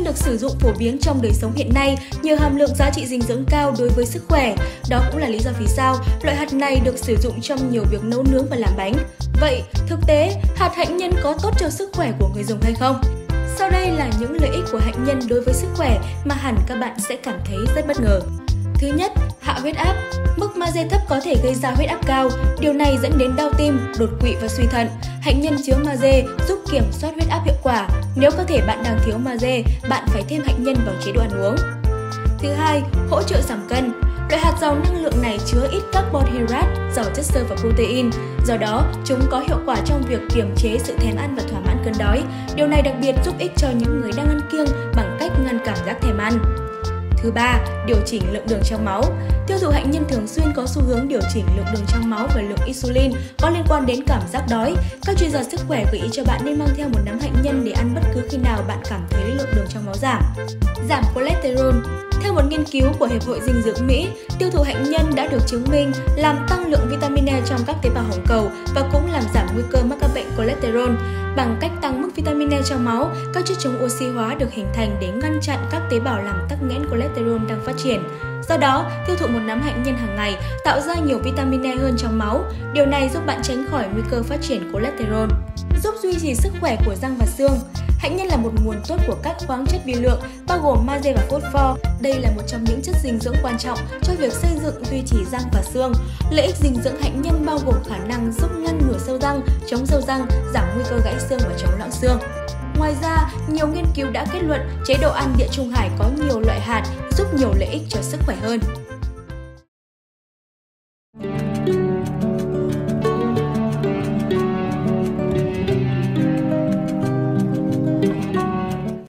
được sử dụng phổ biến trong đời sống hiện nay nhờ hàm lượng giá trị dinh dưỡng cao đối với sức khỏe. Đó cũng là lý do vì sao loại hạt này được sử dụng trong nhiều việc nấu nướng và làm bánh. Vậy, thực tế, hạt hạnh nhân có tốt cho sức khỏe của người dùng hay không? Sau đây là những lợi ích của hạnh nhân đối với sức khỏe mà hẳn các bạn sẽ cảm thấy rất bất ngờ. Thứ nhất, hạ huyết áp. Mức magie thấp có thể gây ra huyết áp cao, điều này dẫn đến đau tim, đột quỵ và suy thận. Hạnh nhân chứa magie giúp kiểm soát huyết áp hiệu quả. Nếu cơ thể bạn đang thiếu magie, bạn phải thêm hạnh nhân vào chế độ ăn uống. Thứ hai, hỗ trợ giảm cân. Loại hạt giàu năng lượng này chứa ít carbon hydrate, giàu chất xơ và protein. Do đó, chúng có hiệu quả trong việc kiềm chế sự thèm ăn và thỏa mãn cơn đói. Điều này đặc biệt giúp ích cho những người đang ăn kiêng bằng cách ngăn cảm giác thèm ăn. Thứ ba, điều chỉnh lượng đường trong máu. Tiêu thụ hạnh nhân thường xuyên có xu hướng điều chỉnh lượng đường trong máu và lượng insulin có liên quan đến cảm giác đói. Các chuyên gia sức khỏe gợi ý cho bạn nên mang theo một nắm hạnh nhân để ăn bất cứ khi nào bạn cảm thấy lượng đường trong máu giảm. Giảm cholesterol. Theo một nghiên cứu của Hiệp hội Dinh dưỡng Mỹ, tiêu thụ hạnh nhân đã được chứng minh làm tăng lượng vitamin E trong các tế bào hồng cầu và cũng làm giảm nguy cơ mắc các bệnh cholesterol. Bằng cách tăng mức vitamin E trong máu, các chất chống oxy hóa được hình thành để ngăn chặn các tế bào làm tắc nghẽn cholesterol đang phát triển. Do đó, tiêu thụ một nắm hạnh nhân hàng ngày tạo ra nhiều vitamin E hơn trong máu. Điều này giúp bạn tránh khỏi nguy cơ phát triển cholesterol. Giúp duy trì sức khỏe của răng và xương. Hạnh nhân là một nguồn tốt của các khoáng chất vi lượng, bao gồm magie và phosphor. Đây là một trong những chất dinh dưỡng quan trọng cho việc xây dựng duy trì răng và xương. Lợi ích dinh dưỡng hạnh nhân bao gồm khả năng giúp ngăn ngừa sâu răng, chống sâu răng, giảm nguy cơ gãy xương và chống loãng xương. Ngoài ra, nhiều nghiên cứu đã kết luận chế độ ăn Địa Trung Hải có nhiều loại hạt giúp nhiều lợi ích cho sức khỏe hơn.